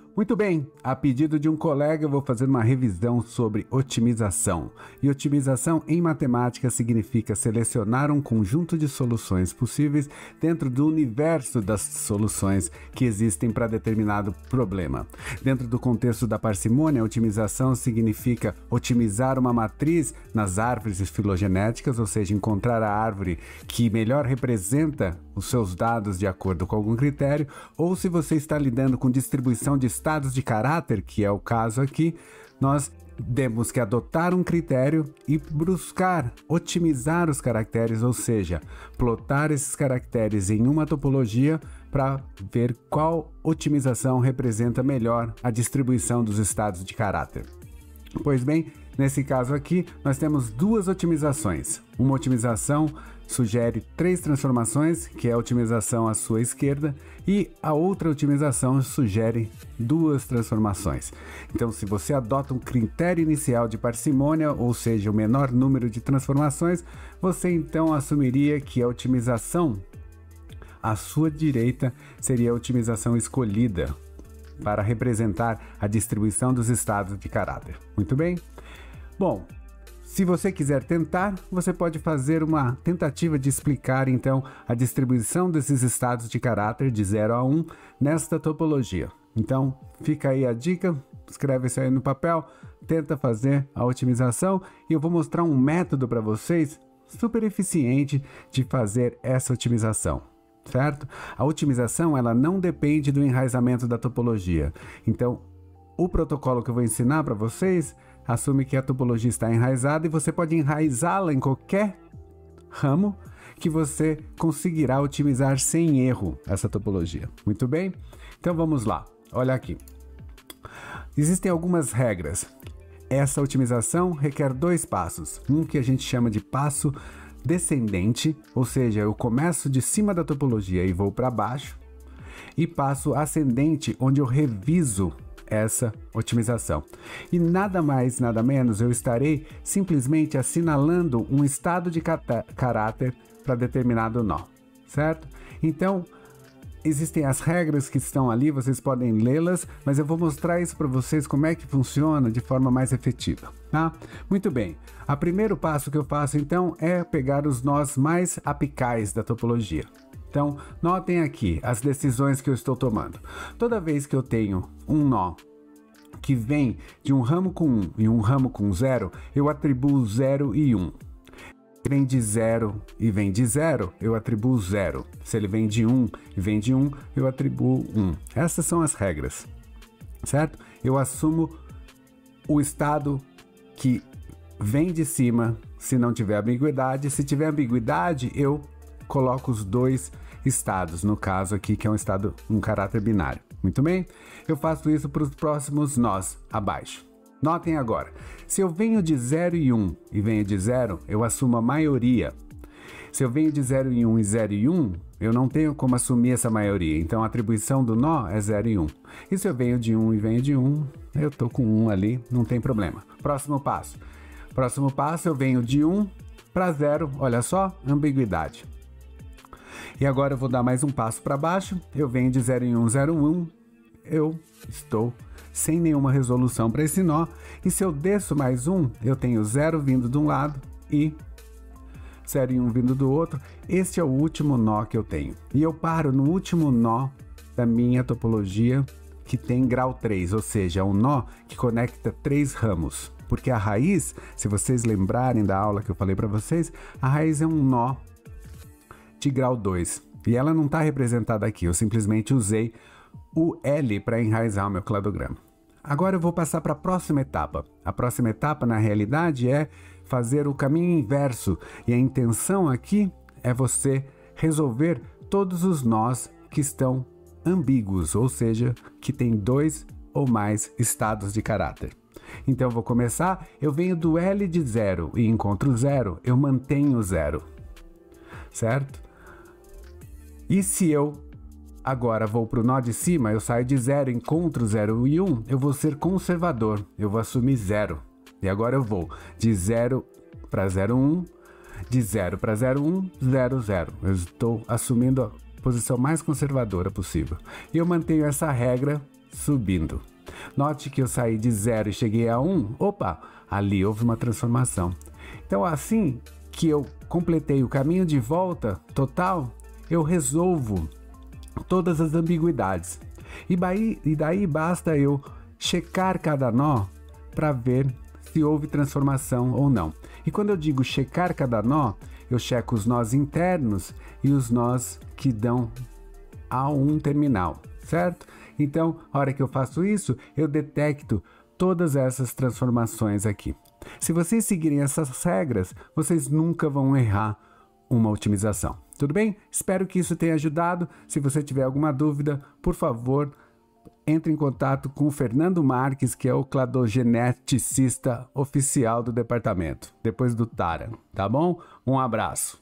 Muito bem, a pedido de um colega eu vou fazer uma revisão sobre otimização. E otimização em matemática significa selecionar um conjunto de soluções possíveis dentro do universo das soluções que existem para determinado problema. Dentro do contexto da parcimônia, otimização significa otimizar uma matriz nas árvores filogenéticas, ou seja, encontrar a árvore que melhor representa os seus dados de acordo com algum critério, ou se você está lidando com distribuição de estados de caráter, que é o caso aqui, nós temos que adotar um critério e buscar otimizar os caracteres, ou seja, plotar esses caracteres em uma topologia para ver qual otimização representa melhor a distribuição dos estados de caráter. Pois bem, nesse caso aqui, nós temos duas otimizações. Uma otimização sugere 3 transformações, que é a otimização à sua esquerda, e a outra otimização sugere 2 transformações. Então, se você adota um critério inicial de parcimônia, ou seja, o menor número de transformações, você então assumiria que a otimização à sua direita seria a otimização escolhida para representar a distribuição dos estados de caráter. Muito bem? Bom, se você quiser tentar, você pode fazer uma tentativa de explicar, então, a distribuição desses estados de caráter de 0 a 1 nesta topologia. Então, fica aí a dica, escreve isso aí no papel, tenta fazer a otimização e eu vou mostrar um método para vocês super eficiente de fazer essa otimização. Certo? A otimização ela não depende do enraizamento da topologia. Então, o protocolo que eu vou ensinar para vocês assume que a topologia está enraizada e você pode enraizá-la em qualquer ramo que você conseguirá otimizar sem erro essa topologia. Muito bem? Então vamos lá. Olha aqui. Existem algumas regras. Essa otimização requer 2 passos. Um que a gente chama de passo descendente, ou seja, eu começo de cima da topologia e vou para baixo, e passo ascendente, onde eu reviso essa otimização. E nada mais, nada menos, eu estarei simplesmente assinalando um estado de caráter para determinado nó, certo? Então, existem as regras que estão ali, vocês podem lê-las, mas eu vou mostrar isso para vocês como é que funciona de forma mais efetiva, tá? Muito bem, o primeiro passo que eu faço então é pegar os nós mais apicais da topologia. Então, notem aqui as decisões que eu estou tomando. Toda vez que eu tenho um nó que vem de um ramo com 1 e um ramo com 0, eu atribuo 0 e 1. Vem de 0 e vem de 0, eu atribuo 0. Se ele vem de 1 e vem de 1, eu atribuo 1. Essas são as regras, certo? Eu assumo o estado que vem de cima se não tiver ambiguidade. Se tiver ambiguidade, eu coloco os 2 estados, no caso aqui que é um caráter binário. Muito bem? Eu faço isso para os próximos nós abaixo. Notem agora, se eu venho de 0 e 1 e venho de 0, eu assumo a maioria. Se eu venho de 0 e 1 e 0 e 1, eu não tenho como assumir essa maioria, então a atribuição do nó é 0 e 1. E se eu venho de 1 e venho de 1, eu estou com 1 ali, não tem problema. Próximo passo. Próximo passo, eu venho de 1 para 0, olha só, ambiguidade. E agora eu vou dar mais um passo para baixo, eu venho de 0 em 1, 0 em 1, eu estou sem nenhuma resolução para esse nó, e se eu desço mais um, eu tenho 0 vindo de um lado e 0 e 1 vindo do outro. Este é o último nó que eu tenho, e eu paro no último nó da minha topologia, que tem grau 3, ou seja, um nó que conecta 3 ramos, porque a raiz, se vocês lembrarem da aula que eu falei para vocês, a raiz é um nó de grau 2, e ela não está representada aqui, eu simplesmente usei o L para enraizar o meu cladograma. Agora eu vou passar para a próxima etapa. A próxima etapa, na realidade, é fazer o caminho inverso, e a intenção aqui é você resolver todos os nós que estão ambíguos, ou seja, que tem 2 ou mais estados de caráter. Então eu vou começar, eu venho do L de 0 e encontro 0, eu mantenho 0, certo? E se eu agora vou para o nó de cima, eu saio de 0, encontro 0 e 1, eu vou ser conservador, eu vou assumir 0. E agora eu vou de 0 para 0, 1, de 0 para 0, 1, 0, 0. Eu estou assumindo a posição mais conservadora possível. E eu mantenho essa regra subindo. Note que eu saí de 0 e cheguei a 1. Opa, ali houve uma transformação. Então, assim que eu completei o caminho de volta total, eu resolvo todas as ambiguidades. E daí basta eu checar cada nó para ver se houve transformação ou não. E quando eu digo checar cada nó, eu checo os nós internos e os nós que dão a um terminal, certo? Então, a hora que eu faço isso, eu detecto todas essas transformações aqui. Se vocês seguirem essas regras, vocês nunca vão errar uma otimização. Tudo bem? Espero que isso tenha ajudado. Se você tiver alguma dúvida, por favor, entre em contato com o Fernando Marques, que é o cladogeneticista oficial do departamento, depois do Tara, tá bom? Um abraço.